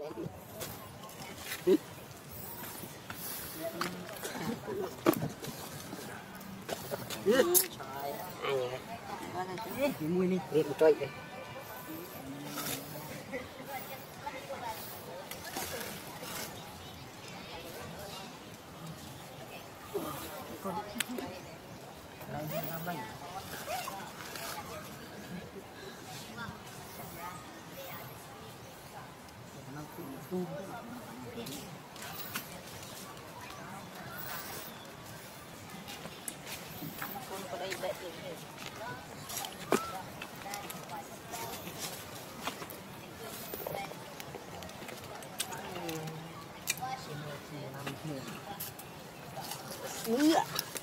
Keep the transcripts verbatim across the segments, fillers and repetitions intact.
Cái mùi này để một trọi đây. Iya.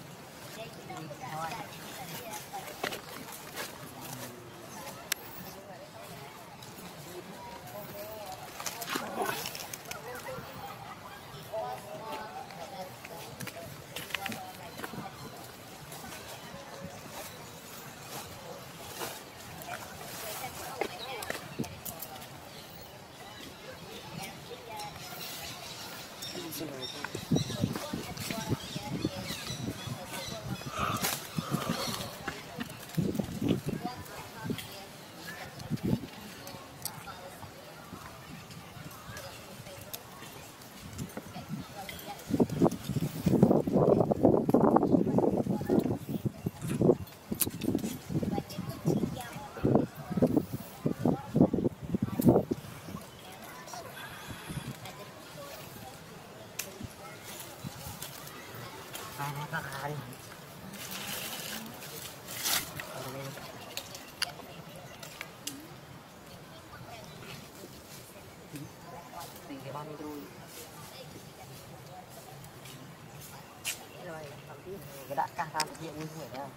Cái đã căng ra hiện như thế này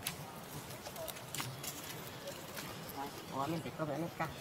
đó, mình phải có vẻ này căng.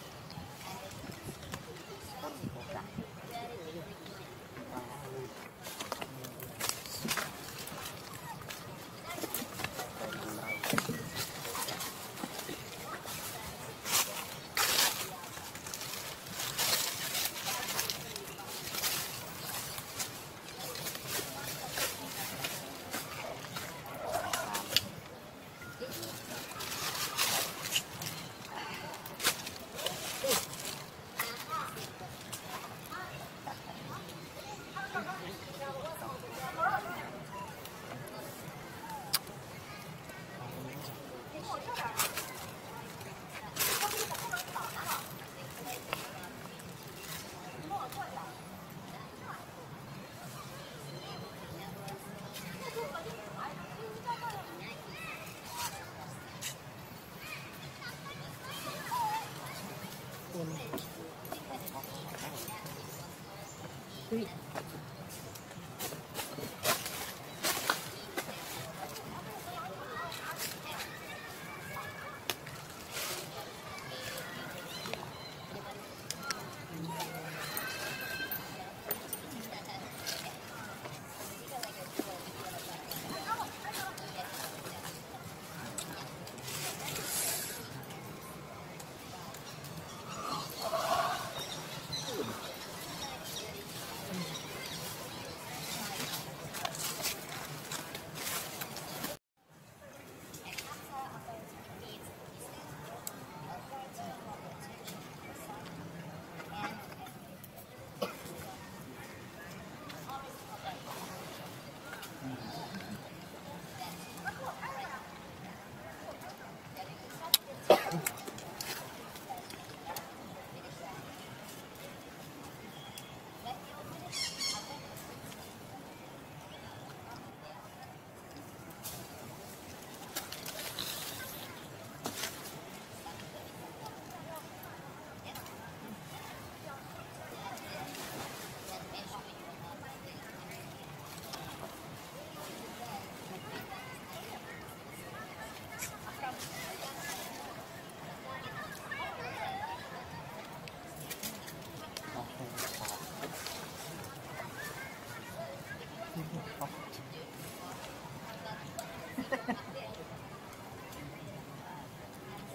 Three.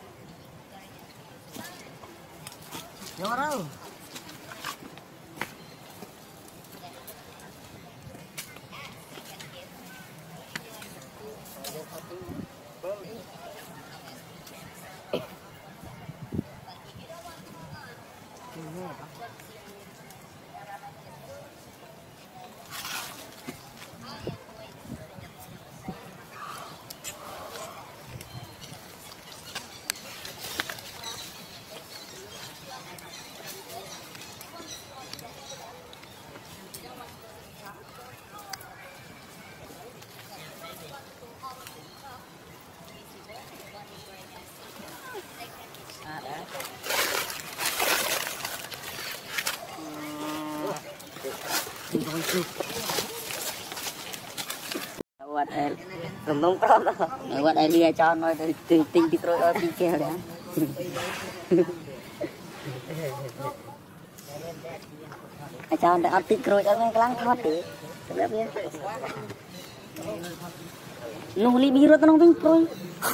Vô đâu. Buat air, kembang prom đó. Buat air lia cho nó tinh tinh thì rồi ở bên kia đấy. Cho nó ăn tinh rồi ở ngay lăng thoát đi. Được chưa? Nung li biru tu nung pink rồi.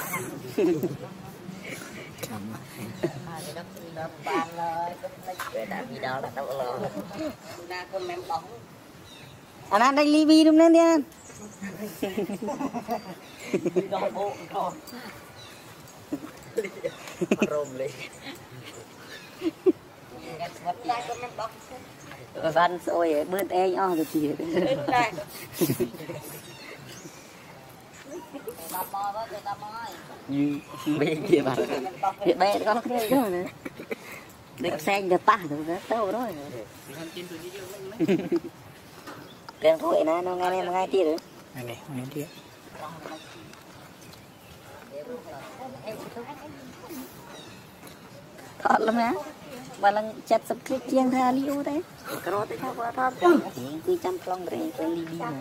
Anh ăn đây li bi đúng không anh? Văn xôi bớt e nhỏ rồi chị. Bên kia bạn, hiện bé có cái gì nữa, đừng xanh được pa rồi đó, tao rồi. Cái thôi nè, nó ngay em ngay kia rồi. Này này, ngay kia. Thật lắm á, và lần chặt sập cái chiang tha liu thế, cái đó tới thao qua thao, cứ chăm long rồi cái li bi mà.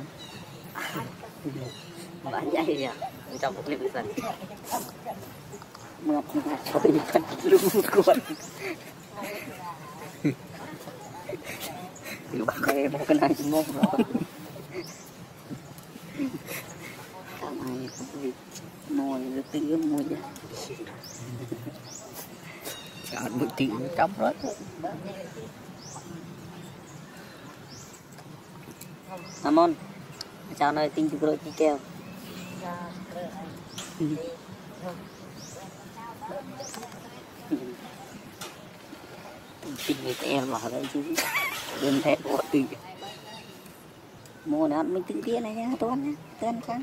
Bạn dạy à, trong một clip này mượt mà trời phân luôn cuộn từ bác em một cái này mông rồi cả mày không bị mồi rồi tự mồi ra chọn bụi tự trong rớt Amon chào nơi tinh chụp rồi chi keo tình người em vào đây chứ đơn thép của từ mua nó mình tự tiên này nha tôi nha tên sáng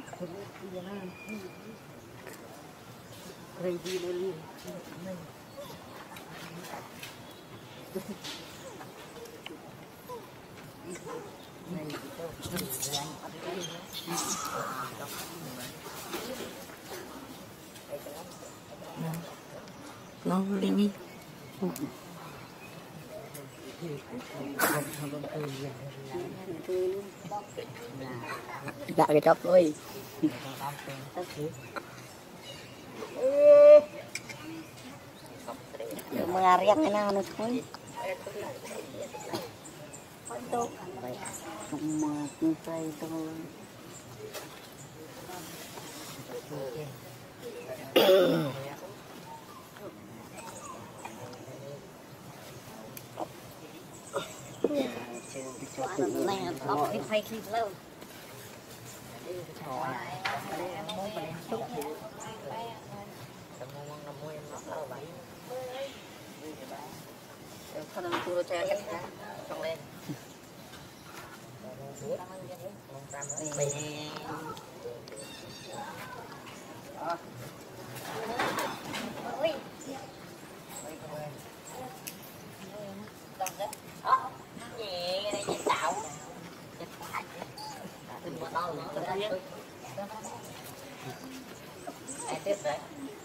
nó lên đi dạ cái chóp thôi mengarik cái nào nó thôi cuma selesai thôi này nó phải phải khi lâu không tôi chơi cái này trong lên tiếp đấy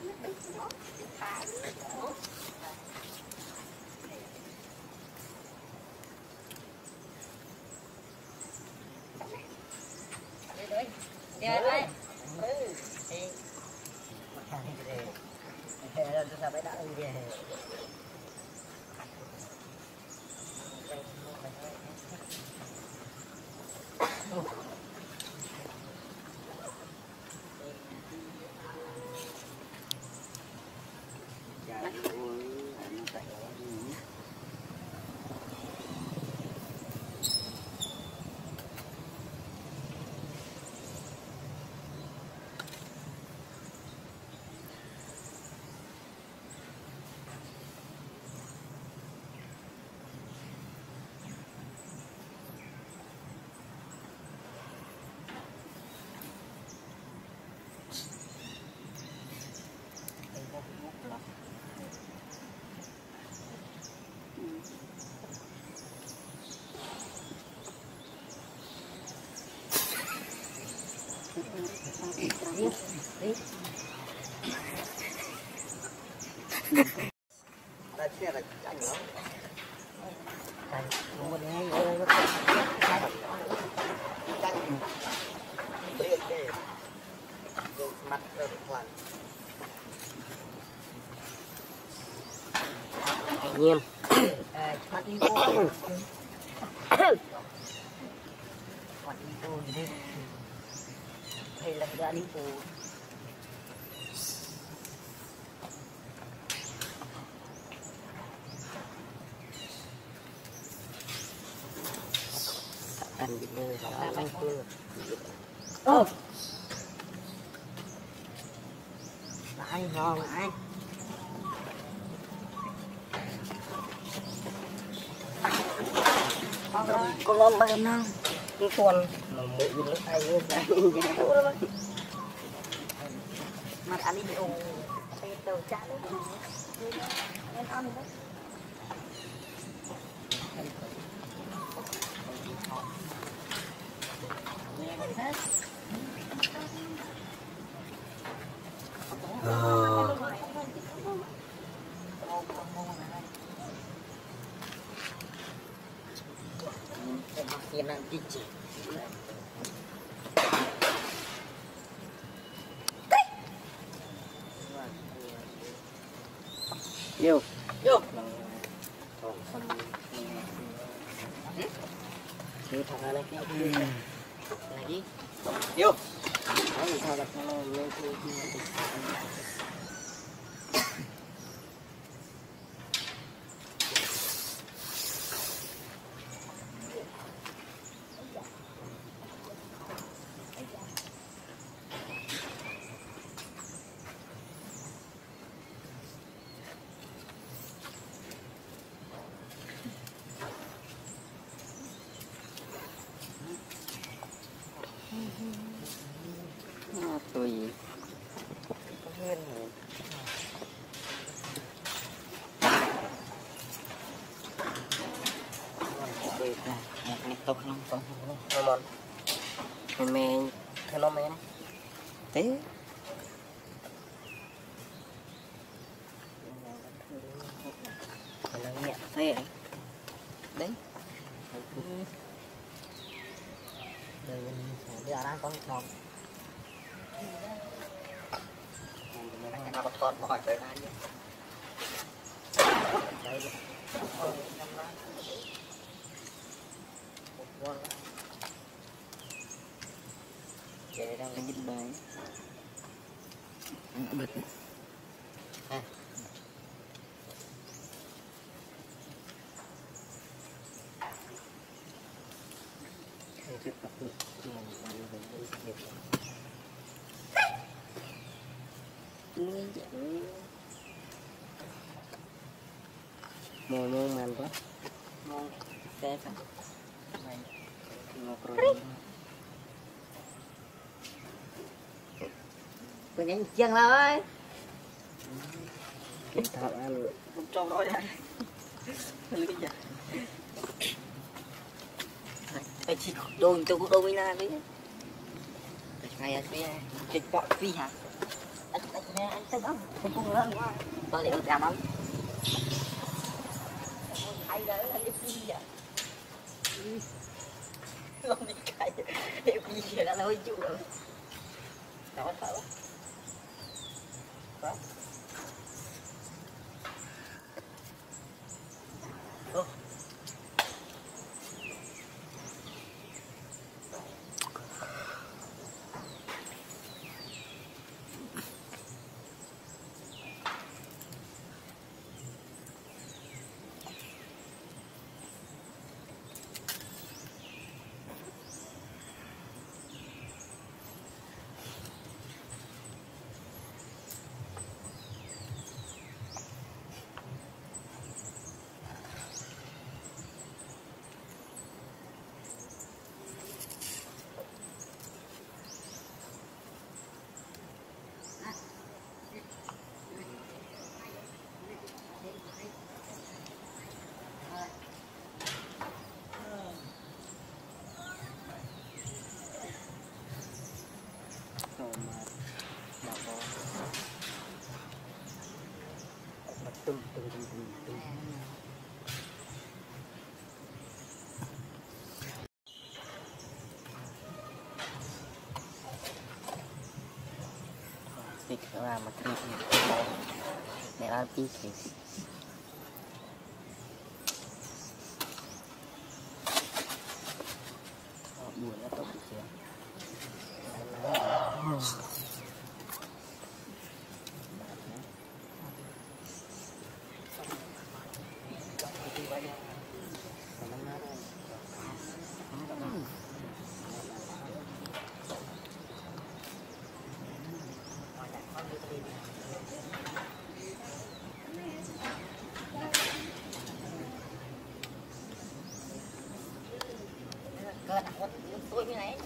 đi đây đây Đây kia là chanh nó. Chanh một ngày ơi nó Chanh biết đi. Mặt rồi hoàn. anh em mắt đi cô mắt đi cô đi hay là ra đi cô ăn bị nơi là anh cô ô anh ngon anh con lon bay nào cái con mà mỗi bên nó tay lên này mặt ăn đi ồ tay tàu chả đấy em ăn đấy Yên ăn tí chỉ vô vô cái thằng này cái này đi vô nó làm sao đặt nó lên cái tôi gì hơn rồi này tóc nó tóc nó mòn mẹ mẹ thưa nó mẹ thế nó nhẹ thế đấy đây bây giờ đang con tròn nó có thoát khỏi tới đây đây một con chạy đang cái dính bài bịch à trước mặt mình nguyên dạng mồi ngon màn quá ngon đẹp à này ngọt rồi có nhánh chân rồi cái thợ ăn không cho rồi đây cái gì cái chị đôi tôi cũng đôi na đấy này à cái cái bọ phi hả anh anh nghe anh thấy không không không lớn quá tôi liệu làm không hay đấy là cái phi vậy không đi cày cái phi vậy là hơi chịu rồi đó thở đó việc làm mà việc để làm chi thì buồn nó tốt chưa cơ đặt tôi như này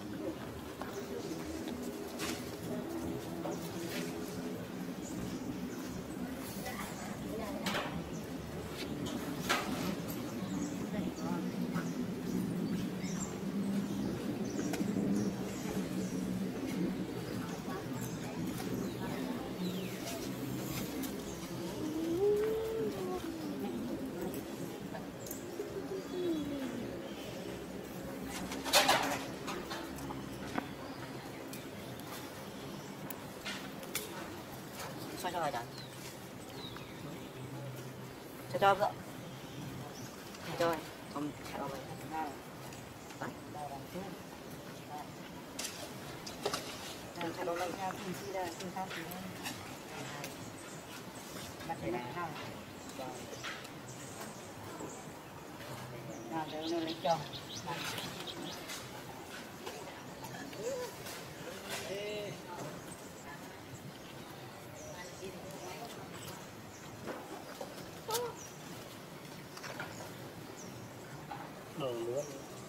cho cho rồi cho cho vợ cho không cho vậy thay đổi lại nha thì chỉ là phương pháp thì bắt để lại ha nào để nó lấy cho đồ nữa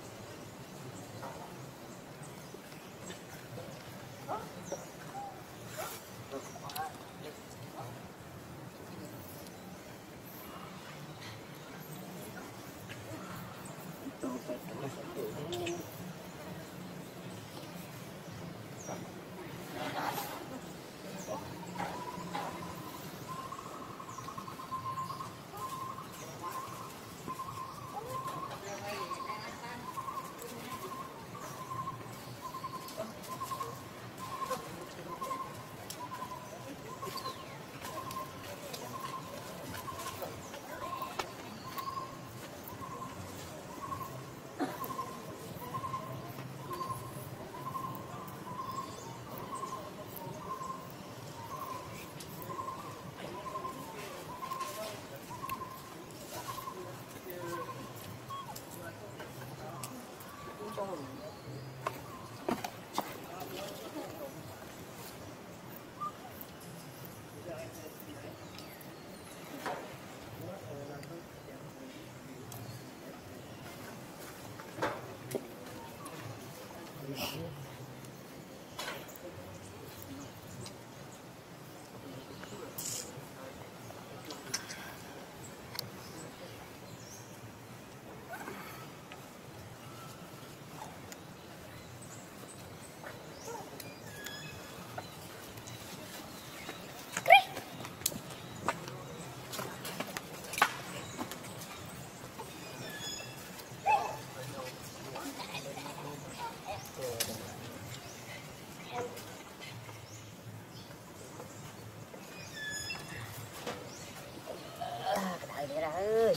ơi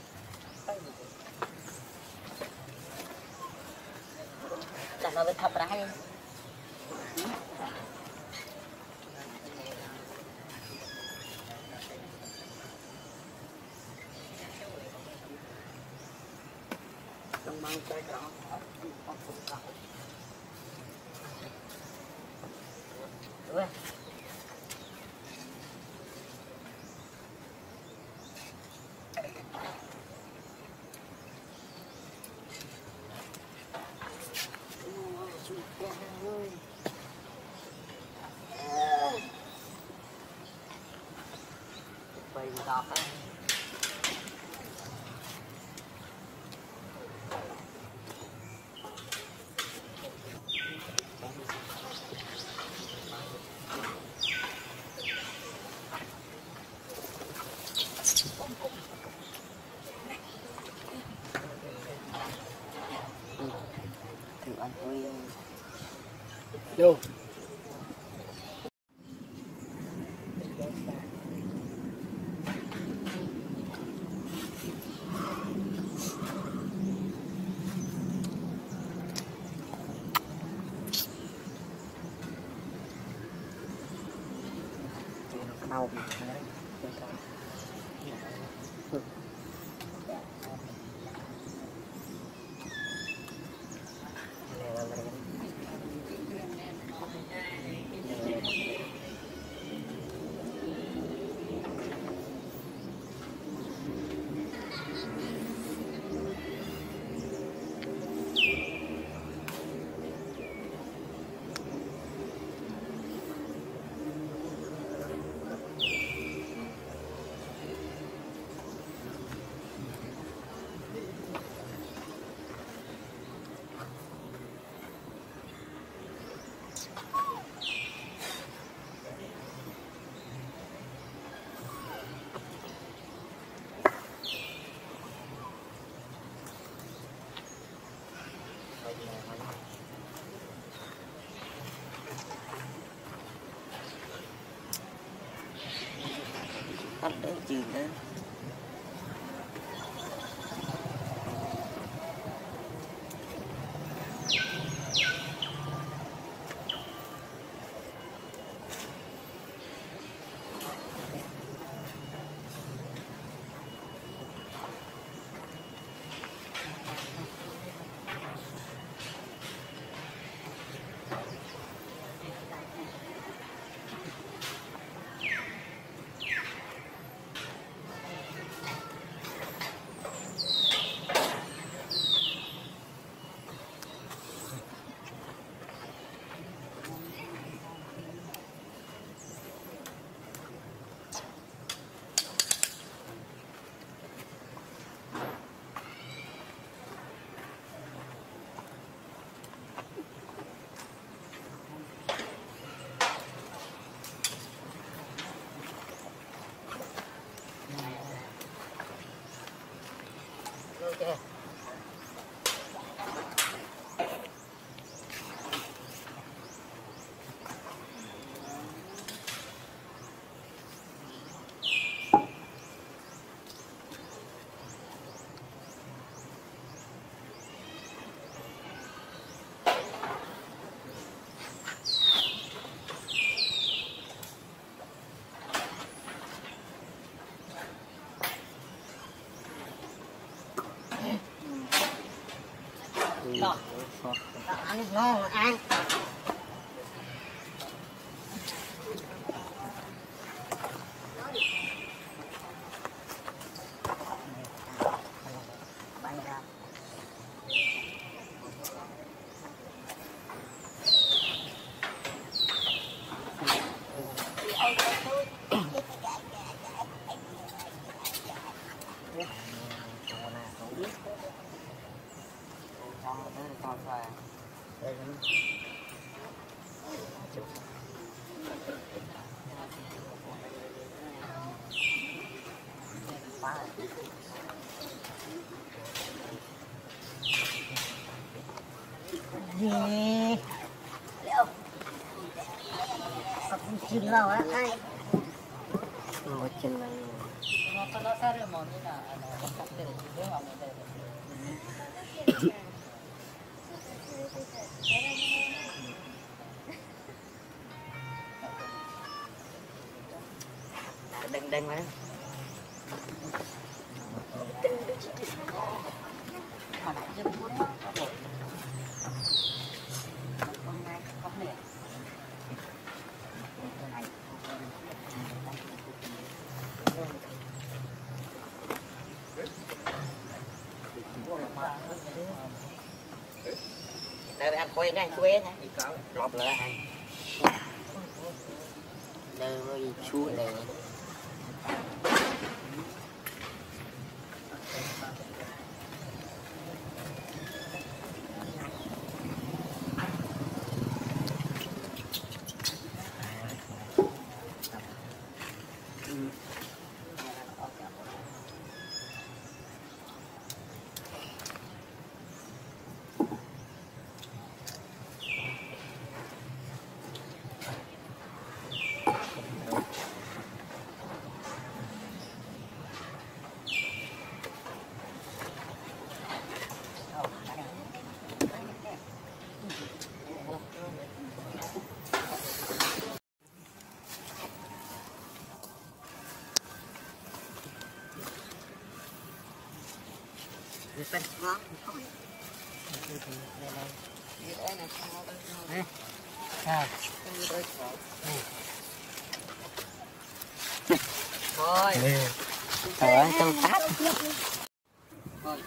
đặt nó bên thập ra hay trong mang trái đó đúng rồi bày đọt á thử ăn thôi vô màu tắt đấy chừng đấy. Okay. Đó. Đó, ăn ngon mà ăn. Gì liệu có con chim nào á ai một chim này nó nó sao được món như là nó cắt được chứ không được đừng đừng mà đây ăn quên đây quên này lọp lại ăn đây mới chua đây เป็นร้อนนี่ได้นะนี่ครับthôi thôi trong tát thôi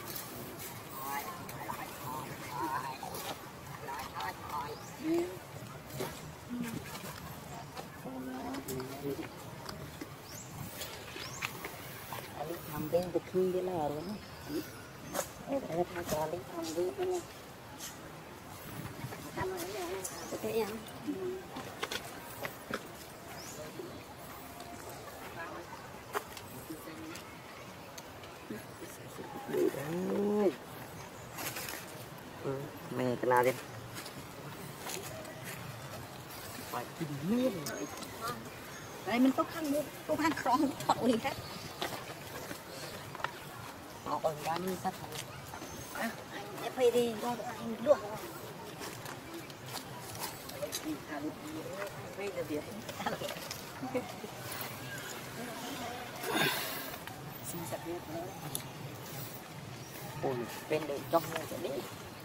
làm cái vật khi cái là rồi đấy để thay cho lấy làm cái cái này làm rồi đấy cái em mẹ cái nào đi phải kinh nghiệm đây mình có khăn luôn có khăn không thọ gì hết họ còn ra như sắt à anh phải đi con anh luộc bây giờ việc xin sạch hết ôi bên đây trong này sẽ đi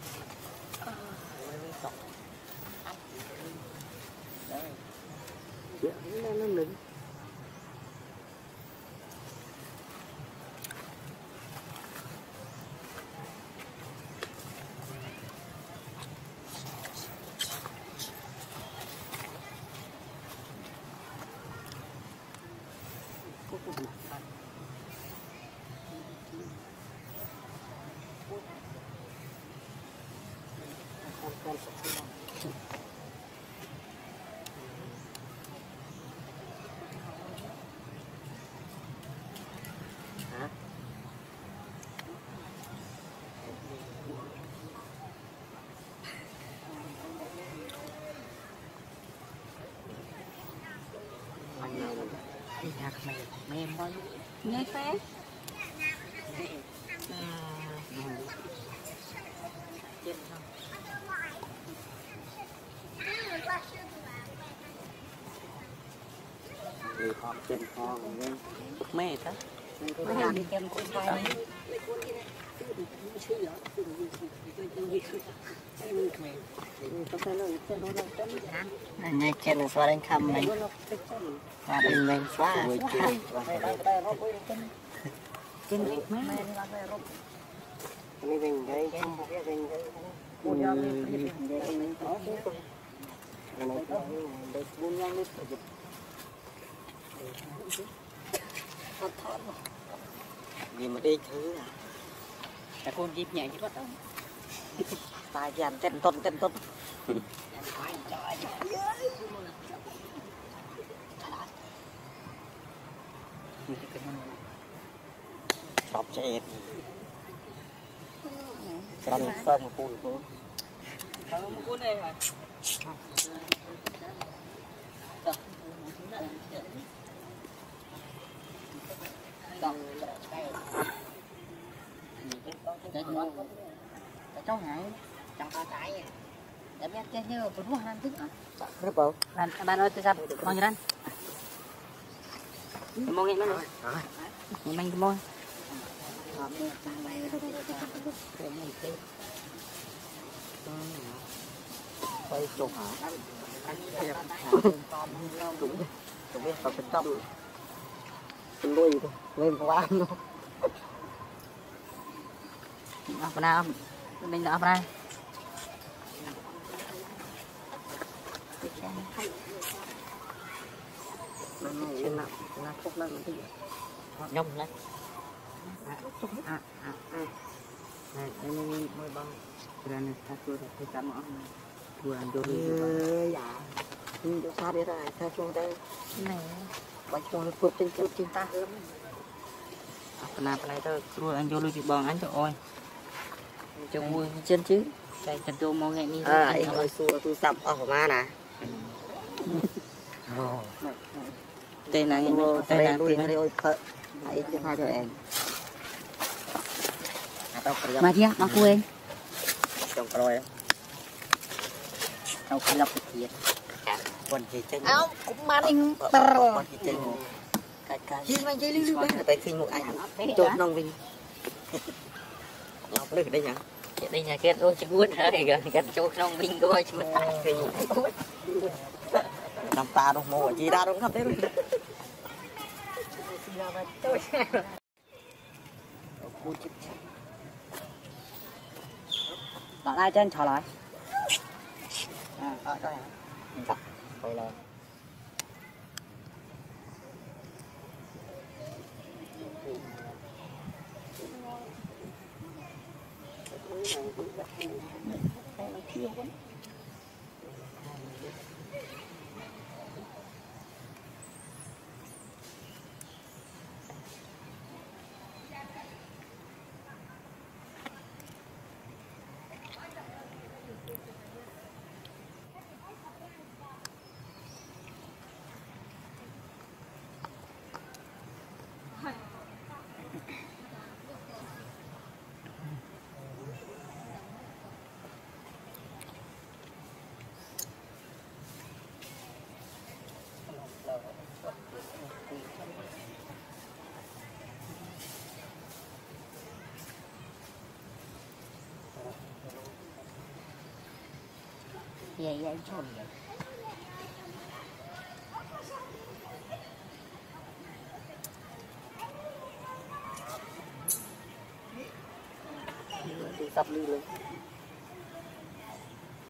nó nó nứng mày mày em coi nghe phép đi họp trên kho mẹ đó mày làm đi kem con trai này này kem là xóa đánh khăm này và mình mình xóa trên mẹ mình mình đây không có cái mình đây buôn nhau đi mình có cái này đây buôn nhau đi thoát thoát gì mà đi thứ à cái con dịp nhảy chứ bắt đâu tài dàn tên tôn tên tôn đọc cho em con con một cùi của một cùi đây hả cháu hãy chẳng có cái để biết cái như bún hoa ăn thức à rất bầu làm bạn ơi tôi ra mong như mong nghe nó rồi mình mang cái môi quay chụp hả đúng đúng biết vào bên trong mình nuôi lên vào ăn luôn apa nào mình apa đây trên nào là phúc lên cái nhông lên à à à này đây môi băng rồi này ta chưa được cái cam mỏng vừa ăn Jovi dạ nhưng chỗ xa đi rồi ta xuống đây này bánh cho nó phượt trên trên trên ta hơn apa nào này tôi vừa ăn Jovi bong ăn cho ôi cho vui chân chứ đây chân tôi mau nghe đi à anh ơi xua tôi sập ở ma nè đây là đây là tiền đây ơi phật hãy cho tha cho em mà kia mà cô em trong rồi tao phải lập thiệt còn gì chân áo cũng mang anh còn gì chân cái cái khi mà chơi lưu lưu bên tay khi một anh chốt nông vinh lọc lư đây nhá đây nhà kết ôi chứ quên rồi gần gần chỗ trong mình coi chứ làm ta đâu mua chỉ ra đâu không thế bạn ai trên trả lại à ở đây chặt rồi là vậy vậy chôn vậy sắp đi luôn